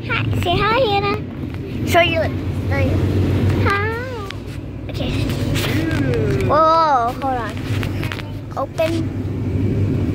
Hi. Say hi, Hannah. Show your lips. Hi. Okay. Whoa, hold on. Open.